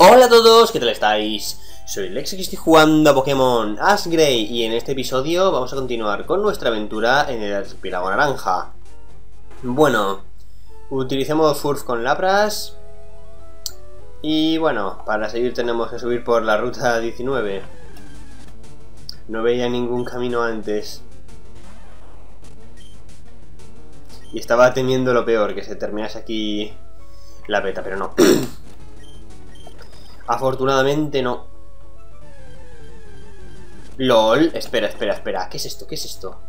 Hola a todos, ¿qué tal estáis? Soy Lex y estoy jugando a Pokémon Ash Grey y en este episodio vamos a continuar con nuestra aventura en el archipiélago naranja. Bueno, utilicemos Furf con Lapras y bueno, para seguir tenemos que subir por la ruta 19. No veía ningún camino antes y estaba temiendo lo peor, que se terminase aquí la beta, pero no. Afortunadamente no. LOL, espera. ¿Qué es esto? ¿Qué es esto?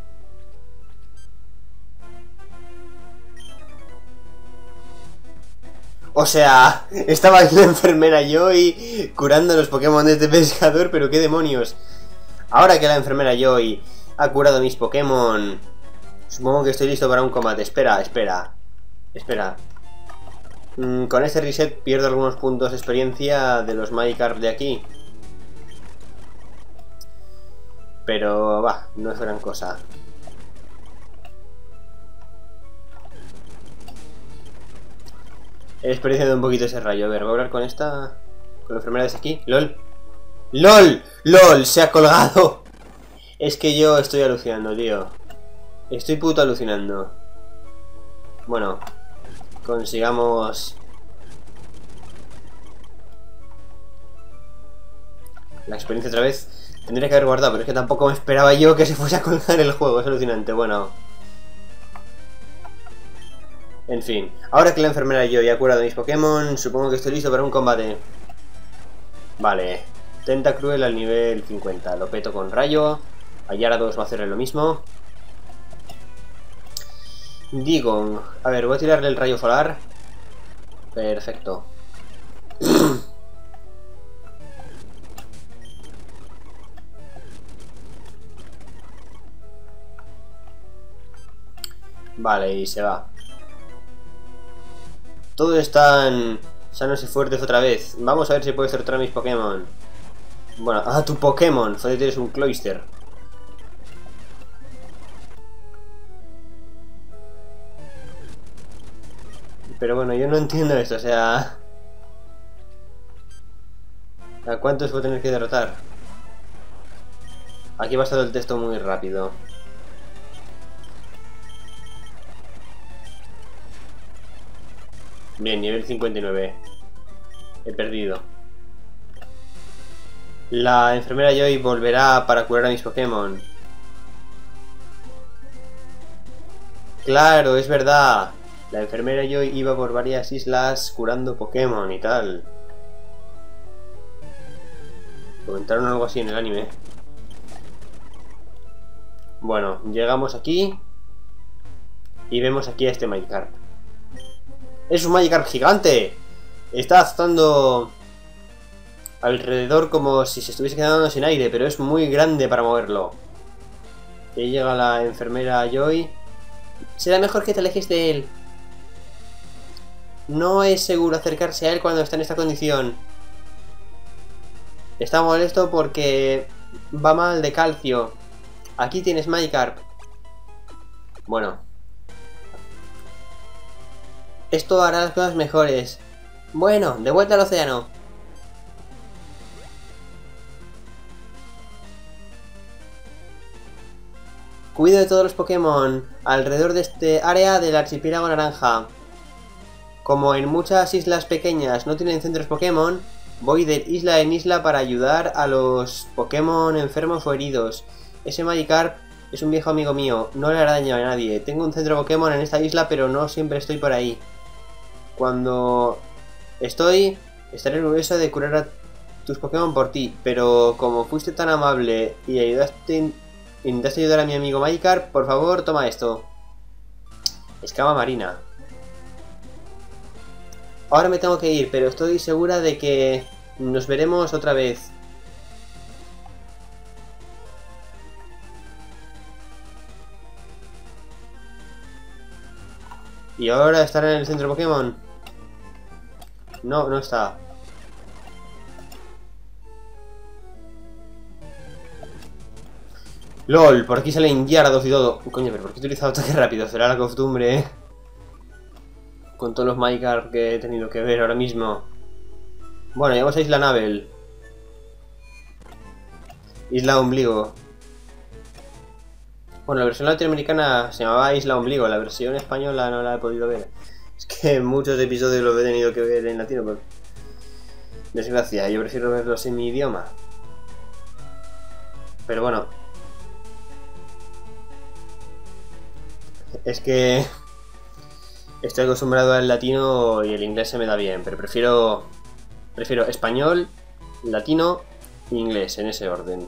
O sea, estaba aquí la enfermera Joy curando los Pokémon de este pescador, pero qué demonios. Ahora que la enfermera Joy ha curado mis Pokémon, supongo que estoy listo para un combate. Espera. Con este reset pierdo algunos puntos de experiencia de los Magikarp de aquí. Pero va, no es gran cosa. He desperdiciado un poquito ese rayo. A ver, voy a hablar con esta... con la enfermera desde aquí. ¡Lol! ¡Lol! ¡Se ha colgado! Es que yo estoy alucinando, tío. Estoy puto alucinando. Bueno, consigamos la experiencia otra vez. Tendría que haber guardado, pero es que tampoco me esperaba yo que se fuese a colgar el juego. Es alucinante, bueno. En fin, ahora que la enfermera y yo ya he curado mis Pokémon, supongo que estoy listo para un combate. Vale, Tentacruel al nivel 50. Lo peto con rayo. A Gyarados va a hacerle lo mismo. Digon, a ver, voy a tirarle el rayo solar. Perfecto. Vale, y se va. Todos están sanos y fuertes otra vez. Vamos a ver si puedes derrotar a mis Pokémon. Bueno, tu Pokémon. Joder, tienes un Cloyster. Pero bueno, yo no entiendo esto, o sea... ¿A cuántos voy a tener que derrotar? Aquí va a estar el texto muy rápido. Bien, nivel 59. He perdido. La enfermera Joy volverá para curar a mis Pokémon. Claro, es verdad. La enfermera Joy iba por varias islas curando Pokémon y tal. Comentaron algo así en el anime. Bueno, llegamos aquí y vemos aquí a este Magikarp. ¡Es un Magikarp gigante! Está azotando alrededor como si se estuviese quedando sin aire, pero es muy grande para moverlo. Y llega la enfermera Joy. Será mejor que te alejes de él. No es seguro acercarse a él cuando está en esta condición. Está molesto porque va mal de calcio. Aquí tienes Magikarp. Bueno. Esto hará las cosas mejores. Bueno, de vuelta al océano. Cuido de todos los Pokémon alrededor de este área del archipiélago naranja. Como en muchas islas pequeñas no tienen centros Pokémon, voy de isla en isla para ayudar a los Pokémon enfermos o heridos. Ese Magikarp es un viejo amigo mío, no le hará daño a nadie. Tengo un centro Pokémon en esta isla, pero no siempre estoy por ahí. Cuando estaré orgulloso de curar a tus Pokémon por ti, pero como fuiste tan amable y intentaste ayudar a mi amigo Magikarp, por favor, toma esto. Escama marina. Ahora me tengo que ir, pero estoy segura de que nos veremos otra vez. ¿Y ahora estará en el centro Pokémon? No, no está. LOL, por aquí salen Gyarados y todo. Coño, pero ¿por qué he utilizado ataque rápido? Será la costumbre, con todos los Magikarp que he tenido que ver ahora mismo. Bueno, llegamos a Isla Navel. Isla Ombligo. Bueno, la versión latinoamericana se llamaba Isla Ombligo, la versión española no la he podido ver. Es que muchos episodios los he tenido que ver en latino, por desgracia, yo prefiero verlos en mi idioma. Pero bueno. Es que estoy acostumbrado al latino y el inglés se me da bien, pero prefiero español, latino e inglés, en ese orden.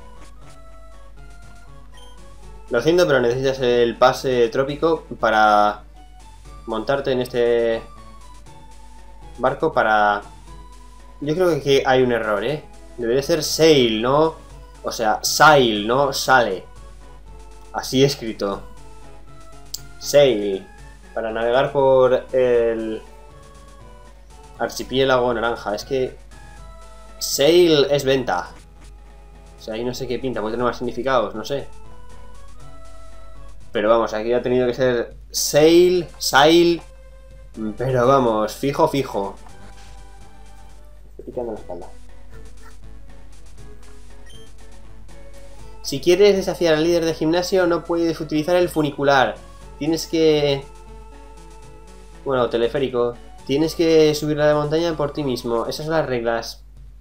Lo siento, pero necesitas el pase trópico para montarte en este barco para... Yo creo que hay un error, ¿eh? Debería ser sail, ¿no? O sea, sail, no sale. Así escrito. Sail. Para navegar por el archipiélago naranja. Es que sail es venta. O sea, ahí no sé qué pinta. Puede tener más significados, no sé. Pero vamos, aquí ha tenido que ser sail, sail. Pero vamos, fijo, fijo. Estoy picando la espalda. Si quieres desafiar al líder de gimnasio, no puedes utilizar el funicular. Tienes que... Bueno, teleférico. Tienes que subir a la montaña por ti mismo. Esas son las reglas.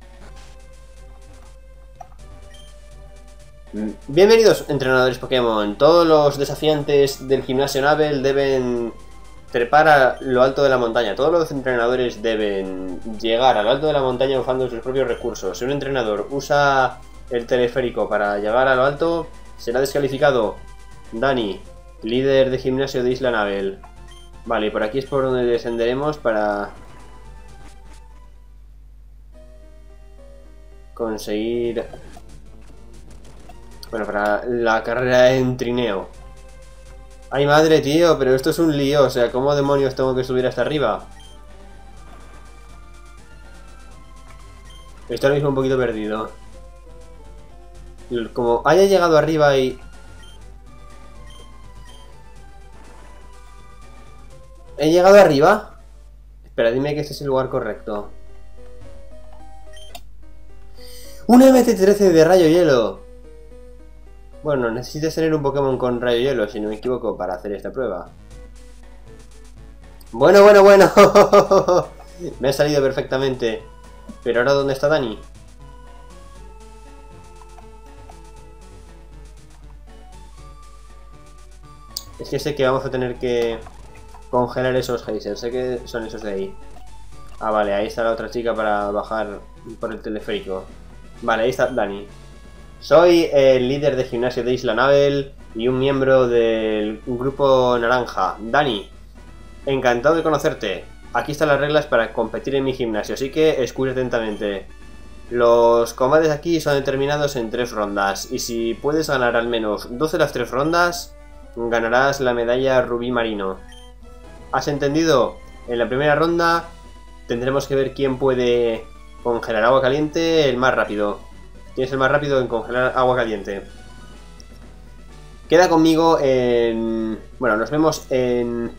Bienvenidos, entrenadores Pokémon. Todos los desafiantes del gimnasio Navel deben trepar a lo alto de la montaña. Todos los entrenadores deben llegar a lo alto de la montaña usando sus propios recursos. Si un entrenador usa el teleférico para llegar a lo alto, será descalificado. Dani, líder de gimnasio de Isla Navel. Vale, y por aquí es por donde descenderemos para conseguir... Bueno, para la carrera en trineo. ¡Ay, madre, tío! Pero esto es un lío. O sea, ¿cómo demonios tengo que subir hasta arriba? Estoy ahora mismo un poquito perdido. Como haya llegado arriba y... ¿He llegado arriba? Espera, dime que este es el lugar correcto. ¡Un MT-13 de rayo hielo! Bueno, necesitas tener un Pokémon con rayo hielo, si no me equivoco, para hacer esta prueba. Bueno, bueno, bueno. Me ha salido perfectamente. Pero ahora, ¿dónde está Dani? Es que sé que vamos a tener que congelar esos geysers. Sé que son esos de ahí. Ah, vale, ahí está la otra chica para bajar por el teleférico. Vale, ahí está Dani. Soy el líder de gimnasio de Isla Navel y un miembro del grupo naranja. Dani, encantado de conocerte. Aquí están las reglas para competir en mi gimnasio, así que escucha atentamente. Los combates aquí son determinados en 3 rondas, y si puedes ganar al menos 2 de las 3 rondas, ganarás la medalla rubí marino. ¿Has entendido? En la primera ronda tendremos que ver quién puede congelar agua caliente el más rápido. ¿Quién es el más rápido en congelar agua caliente? Queda conmigo en... Bueno, nos vemos en...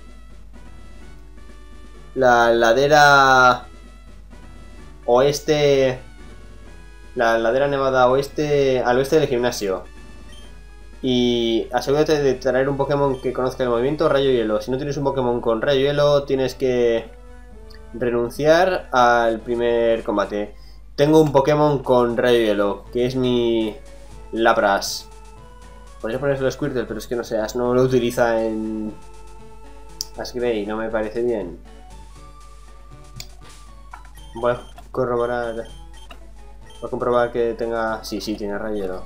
la ladera oeste... La ladera nevada oeste... al oeste del gimnasio. Y asegúrate de traer un Pokémon que conozca el movimiento rayo hielo. Si no tienes un Pokémon con rayo hielo, tienes que renunciar al primer combate. Tengo un Pokémon con rayo hielo, que es mi Lapras. Podría ponérselo a Squirtle, pero es que no sé, Ash no lo utiliza en Asgrey, no me parece bien. Voy a corroborar. Voy a comprobar que tenga... Sí, tiene rayo hielo.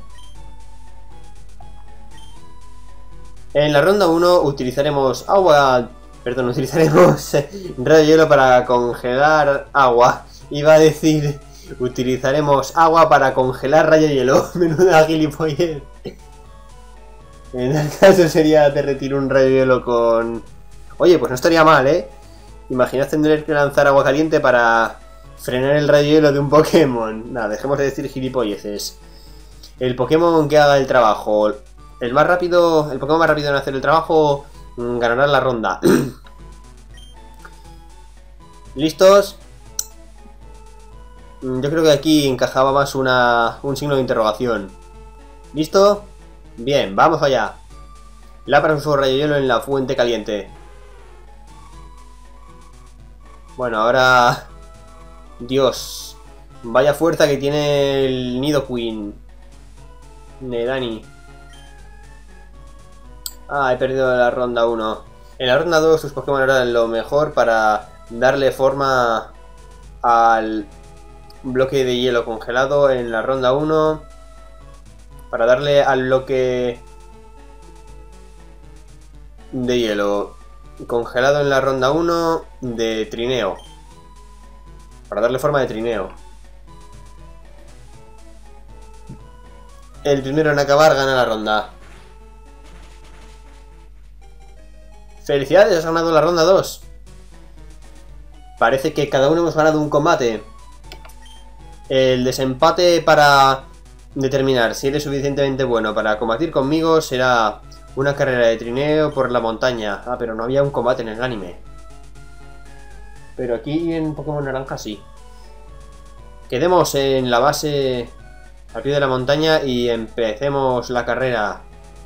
En la ronda 1 utilizaremos utilizaremos rayo hielo para congelar agua. Iba a decir... Utilizaremos agua para congelar rayo hielo. Menuda gilipollez. En el caso sería derretir un rayo hielo con... Oye, pues no estaría mal, ¿eh? Imaginad tener que lanzar agua caliente para frenar el rayo hielo de un Pokémon. Nada, dejemos de decir gilipolleces. El Pokémon que haga el trabajo. El Pokémon más rápido en hacer el trabajo ganará la ronda. ¿Listos? Yo creo que aquí encajaba más un signo de interrogación. ¿Listo? Bien, vamos allá. Lámpara su rayo hielo en la fuente caliente. Bueno, ahora... Dios. Vaya fuerza que tiene el Nidoqueen. Nedani. Ah, he perdido la ronda 1. En la ronda 2 sus Pokémon eran lo mejor para darle forma al bloque de hielo congelado en la ronda 1. Para darle al bloque de hielo congelado en la ronda 1 de trineo. Para darle forma de trineo. El primero en acabar gana la ronda. ¡Felicidades! Has ganado la ronda 2. Parece que cada uno hemos ganado un combate. El desempate para determinar si eres suficientemente bueno para combatir conmigo será una carrera de trineo por la montaña. Ah, pero no había un combate en el anime. Pero aquí en Pokémon Naranja sí. Quedemos en la base al pie de la montaña y empecemos la carrera.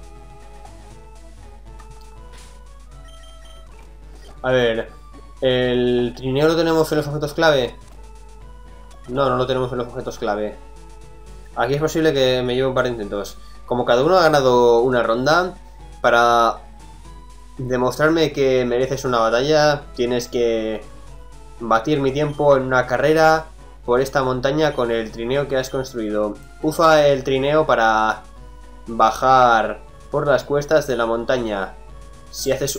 A ver, ¿el trineo lo tenemos en los objetos clave? No, no lo tenemos en los objetos clave. Aquí es posible que me lleve un par de intentos. Como cada uno ha ganado una ronda, para demostrarme que mereces una batalla, tienes que batir mi tiempo en una carrera por esta montaña con el trineo que has construido. Usa el trineo para bajar por las cuestas de la montaña. Si das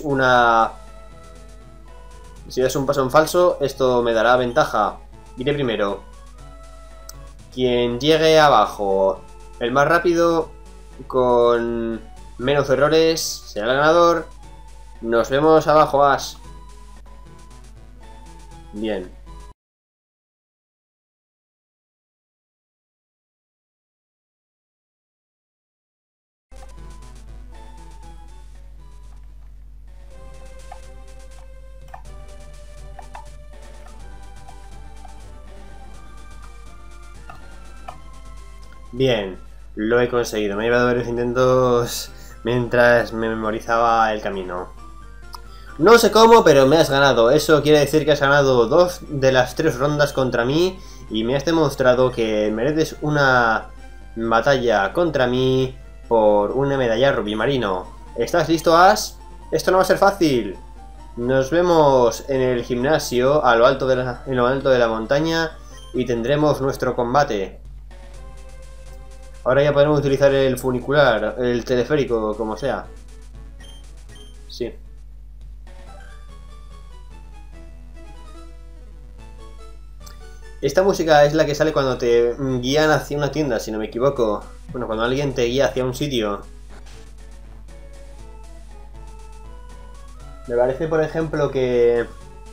un paso en falso, esto me dará ventaja. Iré primero. Quien llegue abajo el más rápido, con menos errores, será el ganador. Nos vemos abajo, Ash. Bien. Bien, lo he conseguido. Me he llevado varios intentos mientras me memorizaba el camino. No sé cómo, pero me has ganado. Eso quiere decir que has ganado 2 de las 3 rondas contra mí y me has demostrado que mereces una batalla contra mí por una medalla rubí marino. ¿Estás listo, Ash? Esto no va a ser fácil. Nos vemos en el gimnasio en lo alto de la montaña y tendremos nuestro combate. Ahora ya podemos utilizar el funicular, el teleférico, como sea. Sí. Esta música es la que sale cuando te guían hacia una tienda, si no me equivoco. Bueno, cuando alguien te guía hacia un sitio. Me parece, por ejemplo, que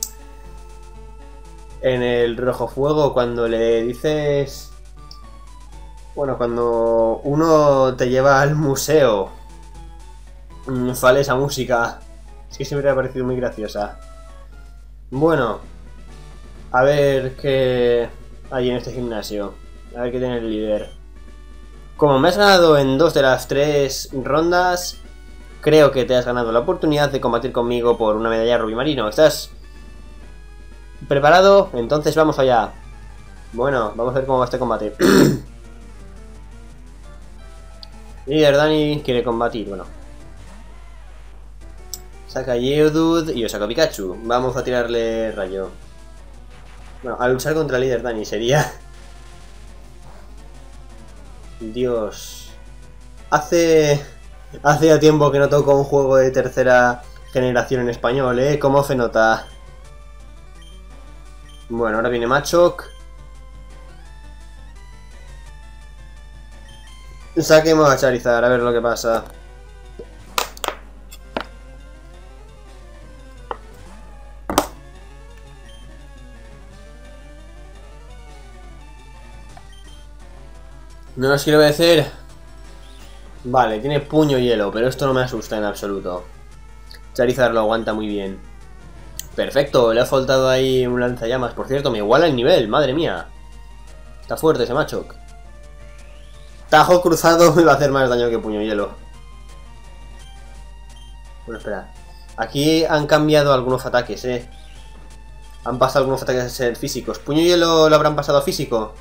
en el Rojo Fuego, cuando le dices... Bueno, cuando uno te lleva al museo, sale esa música. Es que siempre me ha parecido muy graciosa. Bueno, a ver qué hay en este gimnasio. A ver qué tiene el líder. Como me has ganado en 2 de las 3 rondas, creo que te has ganado la oportunidad de combatir conmigo por una medalla rubí marino. ¿Estás preparado? Entonces vamos allá. Bueno, vamos a ver cómo va este combate. Líder Dani quiere combatir, bueno. Saca Geodude y yo saco Pikachu. Vamos a tirarle rayo. Bueno, a luchar contra el líder Dani sería... Dios. Hace ya tiempo que no toco un juego de tercera generación en español, ¿eh? ¿Cómo se nota? Bueno, ahora viene Machoke. Saquemos a Charizard, a ver lo que pasa. No nos quiero obedecer. Vale, tiene puño hielo, pero esto no me asusta en absoluto. Charizard lo aguanta muy bien. Perfecto, le ha faltado ahí un lanzallamas. Por cierto, me iguala el nivel, madre mía. Está fuerte ese Machoke. Tajo cruzado me va a hacer más daño que puño hielo. Bueno, espera. Aquí han cambiado algunos ataques, Han pasado algunos ataques a ser físicos. ¿Puño hielo lo habrán pasado a físico?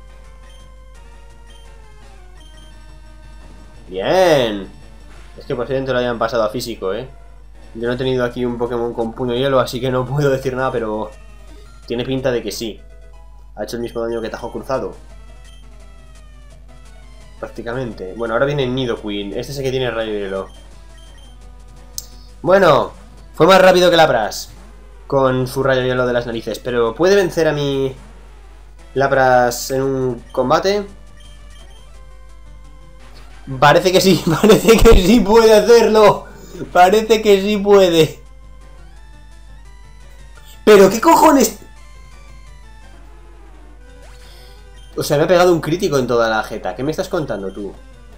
Bien. Es que posiblemente lo hayan pasado a físico, Yo no he tenido aquí un Pokémon con puño hielo, así que no puedo decir nada, pero tiene pinta de que sí. Ha hecho el mismo daño que Tajo cruzado. Prácticamente. Bueno, ahora viene Nidoqueen. Este es el que tiene rayo hielo. Bueno, fue más rápido que Lapras con su rayo hielo de las narices, pero ¿puede vencer a mi Lapras en un combate? Parece que sí, parece que sí puede hacerlo. Parece que sí puede. ¿Pero qué cojones? O sea, me ha pegado un crítico en toda la jeta. ¿Qué me estás contando tú?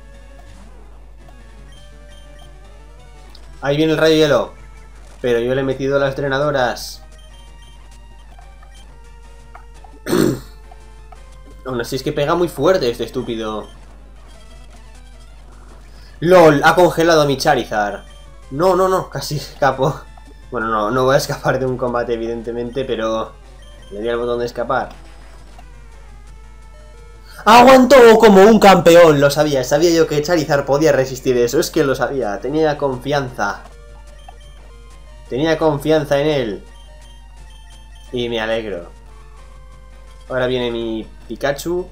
Ahí viene el rayo hielo. Pero yo le he metido las drenadoras. Aún así es que pega muy fuerte este estúpido. ¡LOL! Ha congelado a mi Charizard. No, no, no. Casi escapo. Bueno, no voy a escapar de un combate, evidentemente, pero le di al botón de escapar. ¡Aguantó como un campeón! Lo sabía. Sabía yo que Charizard podía resistir eso. Es que lo sabía. Tenía confianza. Tenía confianza en él. Y me alegro. Ahora viene mi Pikachu.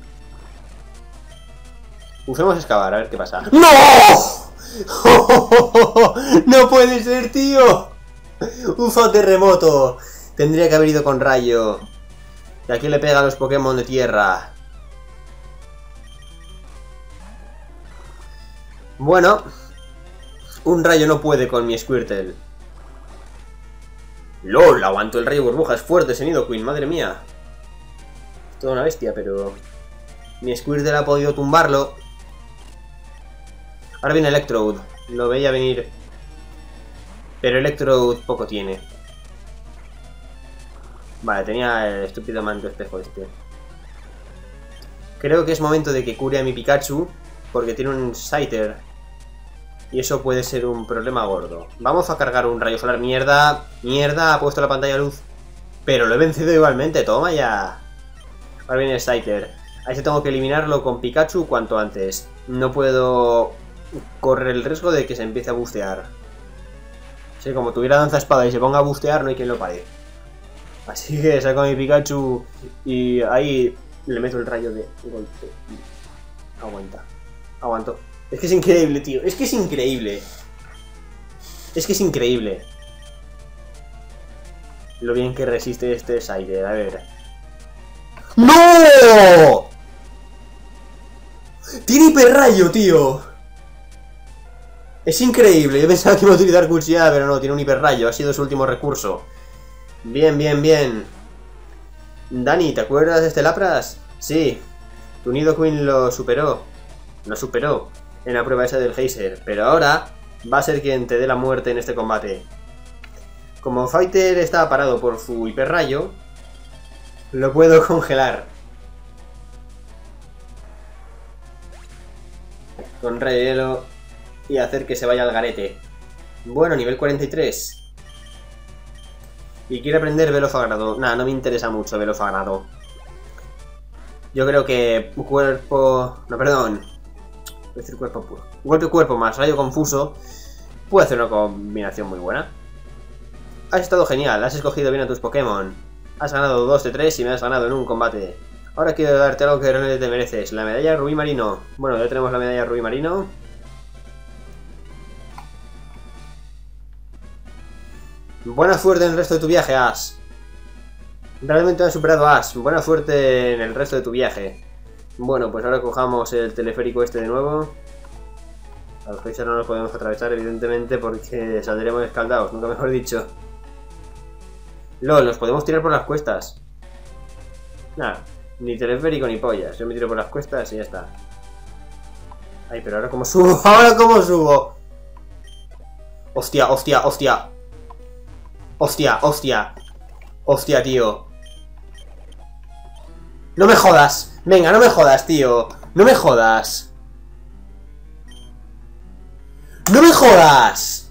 Usemos excavar, a ver qué pasa. ¡No! ¡No puede ser, tío! Uso terremoto. Tendría que haber ido con rayo. Y aquí le pega a los Pokémon de tierra. Bueno. Un rayo no puede con mi Squirtle. ¡LOL! Aguanto el rayo burbuja. Es fuerte ese Nidoqueen, madre mía. Es toda una bestia, pero mi Squirtle ha podido tumbarlo. Ahora viene Electrode. Lo veía venir. Pero Electrode poco tiene. Vale, tenía el estúpido manto espejo este. Creo que es momento de que cure a mi Pikachu, porque tiene un Scyther. Y eso puede ser un problema gordo. Vamos a cargar un rayo solar. ¡Mierda! ¡Mierda! Ha puesto la pantalla a luz. Pero lo he vencido igualmente. ¡Toma ya! Ahora viene el Scyther. Ahí se tengo que eliminarlo con Pikachu cuanto antes. No puedo correr el riesgo de que se empiece a bustear. Si como tuviera danza espada y se ponga a bustear, no hay quien lo pare. Así que saco a mi Pikachu y ahí le meto el rayo de golpe. Aguanta. Aguanto. Es que es increíble, tío. Es que es increíble. Es que es increíble lo bien que resiste este Scyther. A ver. ¡No! ¡Tiene hiperrayo, tío! Es increíble. Yo pensaba que iba a utilizar cuchillada, pero no, tiene un hiperrayo. Ha sido su último recurso. Bien, bien, bien. Dani, ¿te acuerdas de este Lapras? Sí. Tu Nidoqueen lo superó. Lo superó en la prueba esa del Geyser. Pero ahora va a ser quien te dé la muerte en este combate. Como Fighter está parado por su hiperrayo, lo puedo congelar. Con rayo hielo y hacer que se vaya al garete. Bueno, nivel 43. Y quiere aprender Velofagrado. Nada, no me interesa mucho Velofagrado. Yo creo que cuerpo... No, perdón. Voy a decir cuerpo puro. Golpe-cuerpo más rayo confuso puede hacer una combinación muy buena. Has estado genial, has escogido bien a tus Pokémon. Has ganado 2 de 3 y me has ganado en un combate. Ahora quiero darte algo que realmente te mereces. La medalla Rubí Marino. Bueno, ya tenemos la medalla Rubí Marino. Buena suerte en el resto de tu viaje, Ash. Realmente has superado a Ash. Buena suerte en el resto de tu viaje. Bueno, pues ahora cojamos el teleférico este de nuevo. A los Geyser no los podemos atravesar, evidentemente, porque saldremos escaldados, nunca mejor dicho. LOL, nos podemos tirar por las cuestas. Nada, ni teleférico ni pollas. Yo me tiro por las cuestas y ya está. Ay, pero ahora cómo subo. ¡Ahora cómo subo! Hostia, hostia, hostia. Hostia, hostia. Hostia, tío. ¡No me jodas! Venga, no me jodas, tío. No me jodas. ¡No me jodas!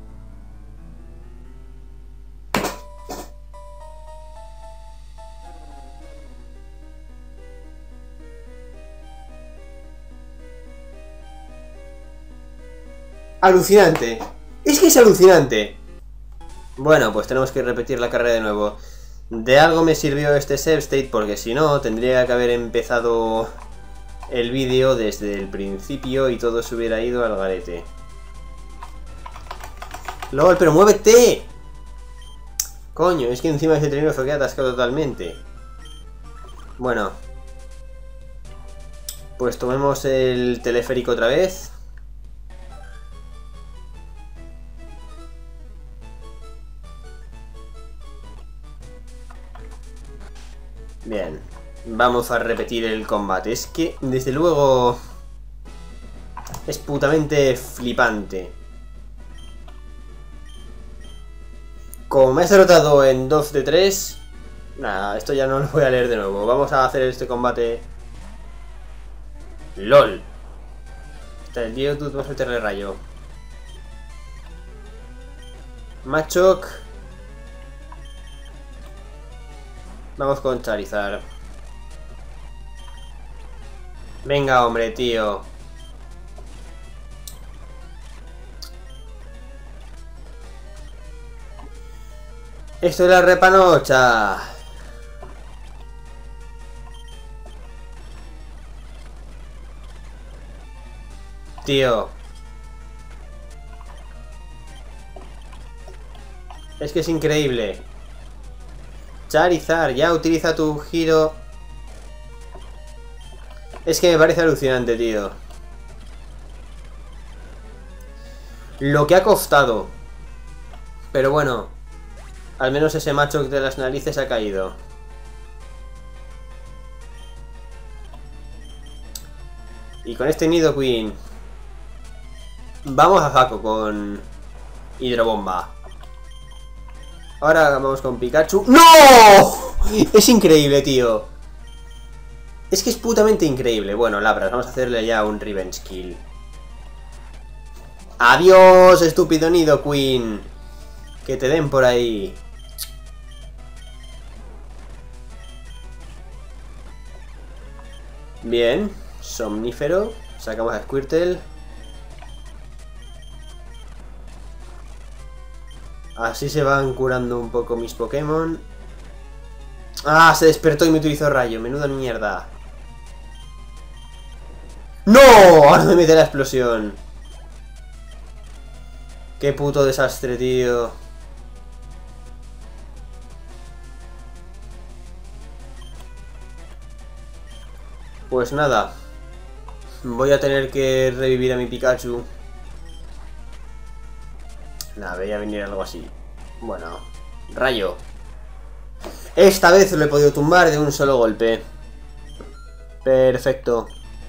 Alucinante. Es que es alucinante. Bueno, pues tenemos que repetir la carrera de nuevo. De algo me sirvió este save state, porque si no, tendría que haber empezado el vídeo desde el principio y todo se hubiera ido al garete. ¡Lol, pero muévete! Coño, es que encima ese trineo se queda atascado totalmente. Bueno. Pues tomemos el teleférico otra vez. Bien, vamos a repetir el combate. Es que, desde luego, es putamente flipante. Como me has derrotado en 2 de 3, nada, esto ya no lo voy a leer de nuevo. Vamos a hacer este combate. LOL. Está el Geodude, vamos a meterle rayo. Machoke. Vamos con Charizard. Venga, hombre, tío. Esto es la repanocha. Tío. Es que es increíble. Charizard, ya utiliza tu giro. Es que me parece alucinante, tío. Lo que ha costado. Pero bueno, al menos ese macho de las narices ha caído. Y con este Nidoqueen vamos a saco con Hidrobomba. Ahora vamos con Pikachu. ¡No! Es increíble, tío. Es que es putamente increíble. Bueno, Labras, vamos a hacerle ya un Revenge Kill. ¡Adiós, estúpido Nidoqueen! Que te den por ahí. Bien, Somnífero. Sacamos a Squirtle. Así se van curando un poco mis Pokémon. ¡Ah! Se despertó y me utilizó rayo. Menuda mierda. ¡No! Ahora me mete la explosión. ¡Qué puto desastre, tío! Pues nada. Voy a tener que revivir a mi Pikachu. Nada, veía venir algo así. Bueno, rayo. Esta vez lo he podido tumbar de un solo golpe. Perfecto.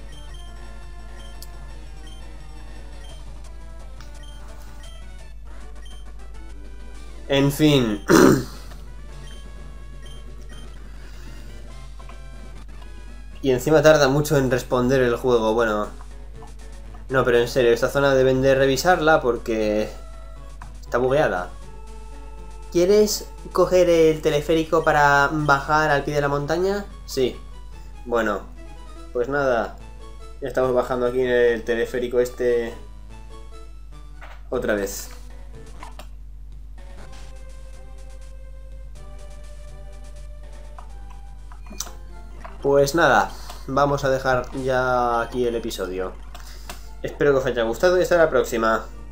En fin. Y encima tarda mucho en responder el juego. Bueno. No, pero en serio, esta zona deben de revisarla porque está bugueada. ¿Quieres coger el teleférico para bajar al pie de la montaña? Sí. Bueno, pues nada. Ya estamos bajando aquí en el teleférico este otra vez. Pues nada, vamos a dejar ya aquí el episodio. Espero que os haya gustado y hasta la próxima.